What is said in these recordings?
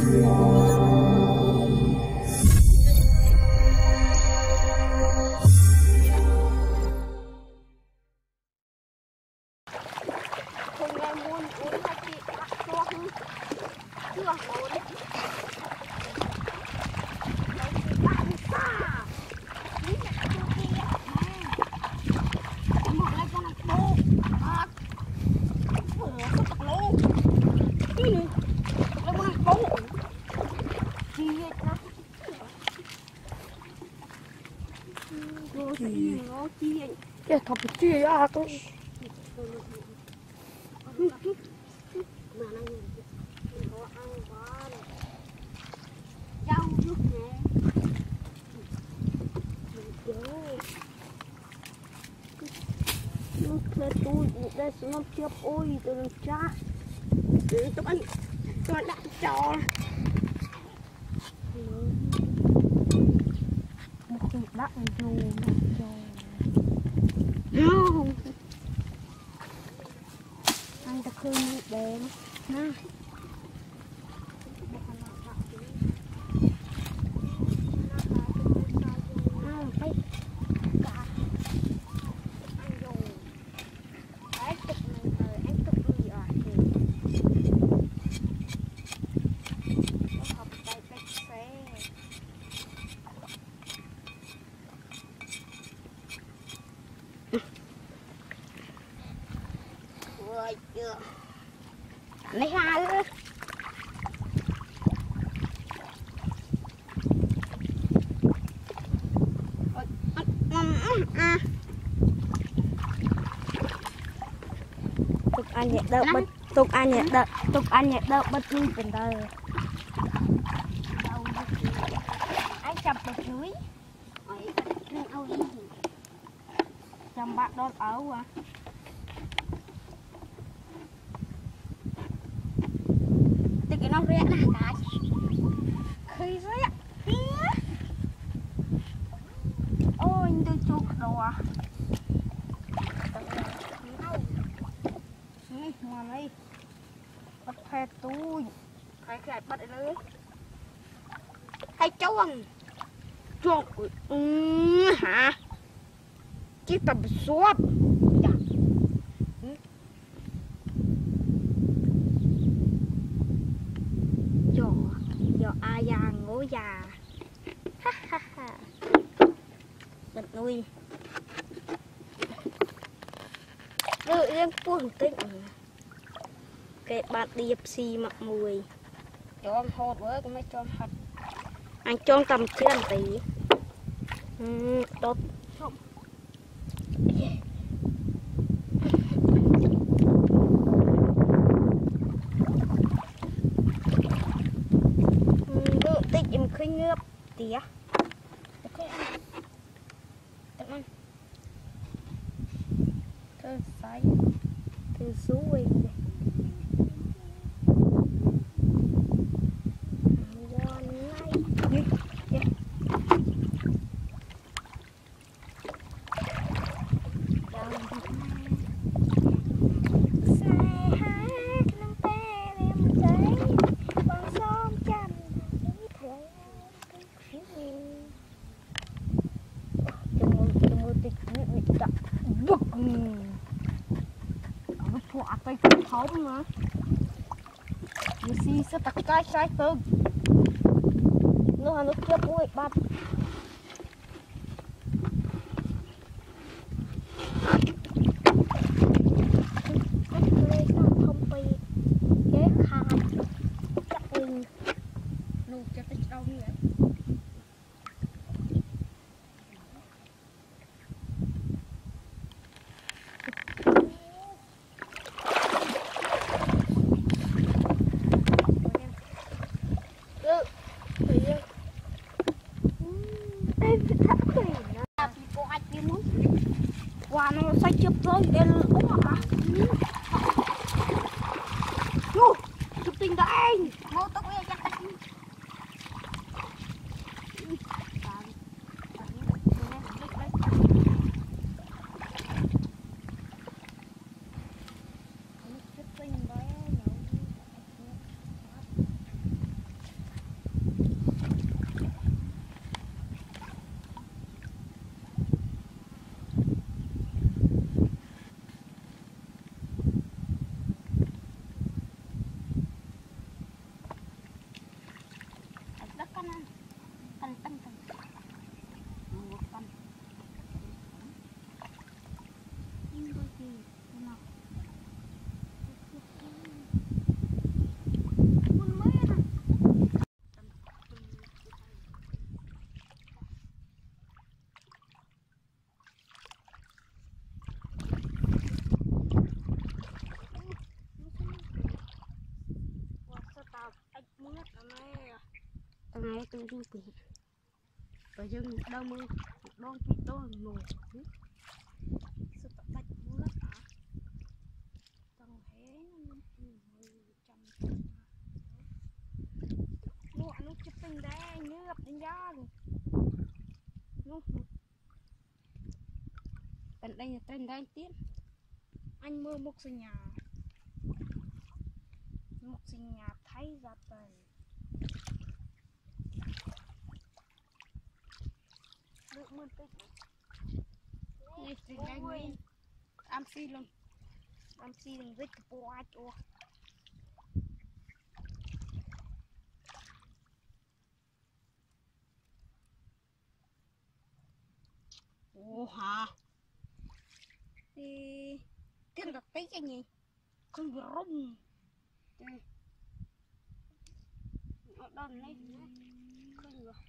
Dạ, thật chứ à tôi. Đây nó tiếp ôi tôi làm cha. Tụi anh đặt trò. Đặt vô không anh ta khơi như đèn ha lấy ra nữa. Tục anh nhẹ đỡ bật tục anh nhẹ đỡ bật đi bên đây anh chập được chuối chăm bạn đón ấu à cái nó rẽ là cá khi rẽ ôi tôi chụp đồ à này mà này bắt phe tôi phải cái bắt đấy hay chuông hả chỉ tập suốt ai già ngố già ha ha ha bật nuôi em cuồng tinh cái bát điệp xì mặc mùi cho ông hột với cũng mới cho hạt anh cho tầm trên tí tốt khơi ngớp tía ok ăn tận ăn thơ say thơ suối không mà như si sẽ tắt cái từ nó kia bụi bắp không bị kế khai chắc mình nụ cho cái đâu như vậy Wah, nó sách chụp thôi, đến ốm hả? Nô, chụp tình đây. Nô, tôi quay chắc tay. tăng tăng tăng một tăng nhưng đôi khi nào con mới này này tôi du bị và dừng đau mưa đón bị đôi nổ sự tập bạch mưa lắm hả tầng thế mua nó chụp tình đây như gặp đến giang nó bên đây là trên đây tiếp anh mưa một sinh nhà thấy ra tầng được mưa tích này trên đây nguyên am xi luôn rít bò chua ô hả thì tiền đặt tích cái gì không bị rung ở đâu này không được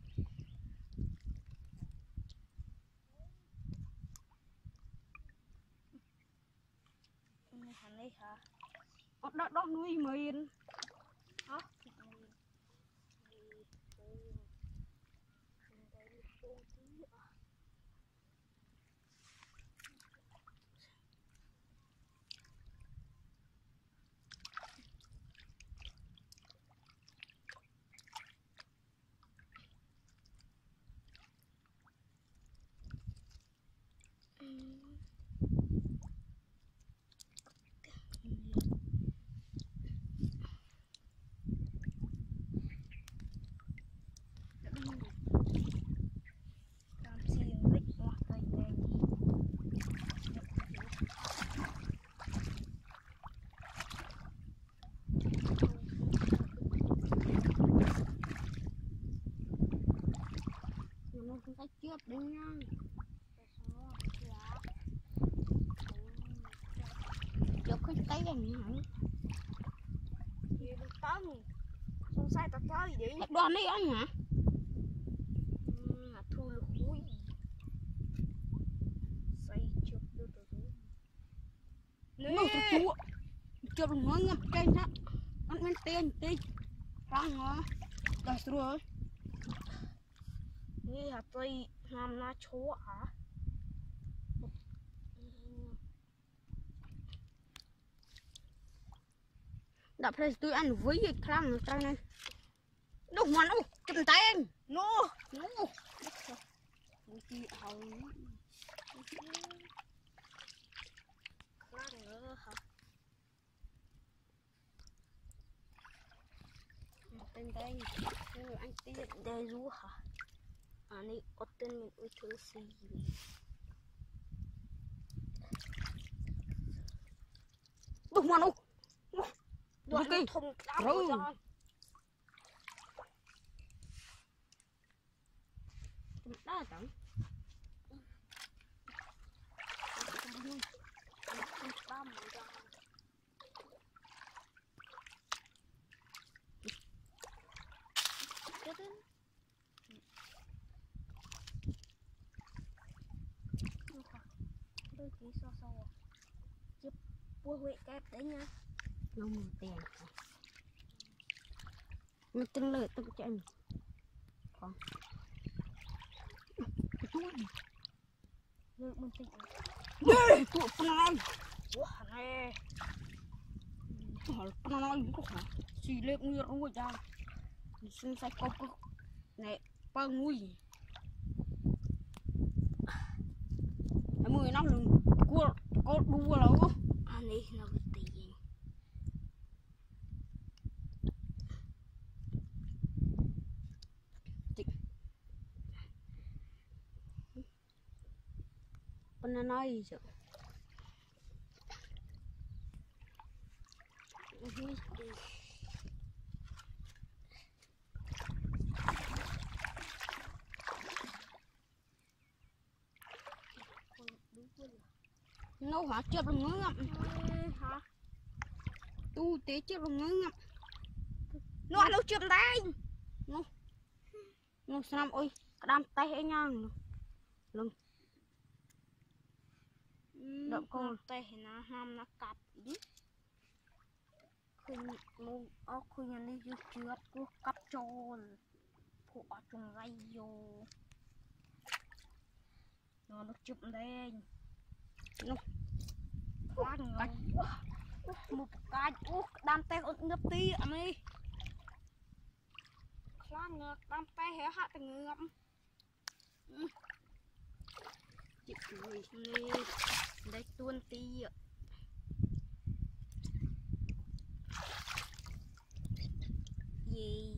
hành đi hả ở đó nuôi mìn hả ta chớp đi nha chớp cái tay này hả gì được tông không sai ta chơi đi đoàn đi anh hả thu được húi say chớp được rồi nó chua chớp nó ngập cây đó ăn men tiền tí răng hả đây rồiนี่ค่ะตัวทำหน้าโชว์อ่ะดับเพลสตัวอันวิ่งครั้งตรงนั้นดูมันโอ้กินเต็มโน่วิ่งเอาครั้งเลยค่ะเต็มนี่อันตีได้รู้ค่ะอันนี้อดเต้นมันอุ้ยเธอสีดูมันดูมันทงกล้ามจังได้จังกล้ามจังđôi tí so chụp bua huệ kép đấy nha nông tiền mình từng lợi từng chạy còn được mình tỉnh ghê tụi con quá này con nói có hả xì lên nguy rồi ra xin sai có này bao nguy mười năm luôn có đua đâu anh ấy là cái tiền con nó nói gì vậy nấu hả chụp lòng ngứa ngậm hả tu tế chụp lòng ngứa ngậm nó nấu chụp đây nó xem ôi đam tay ấy nhang lưng đậm con tay nó ham nó cặp đi khơi mua khơi nhà đi chưa chưa cặp tròn phụ ở trong gai vô nó chụp đây nó quá ngầu một cái đam tay ngập tí à mi khăn ngược đam tay hé hạ từng ngậm chị cười đi đây tuôn tí ạ gì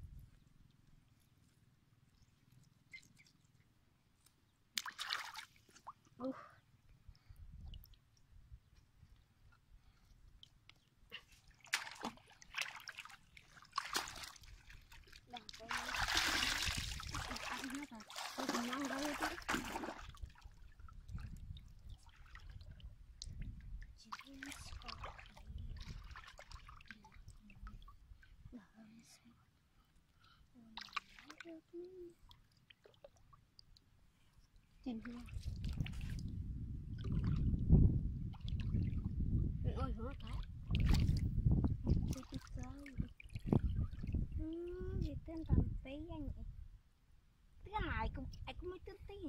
ăn hết rồi tôi còn ăn đây chứ tiền hương ôi hứa cái gì tên tầm tí anh vậy cái này cũng mới tên tí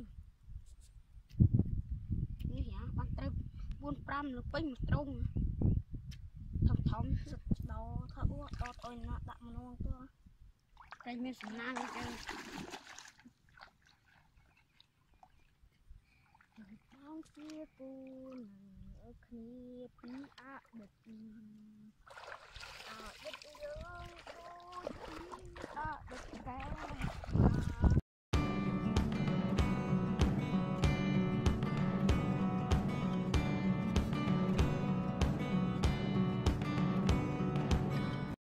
như vậy bạn trai buôn pram nó pin một trông thòng sụt đầu thợ đo tôi nó đậm nó cơ cây miếng sắn nang cái bao kia buồn ở kia bí ạ đợt đợt nhớ đợt cá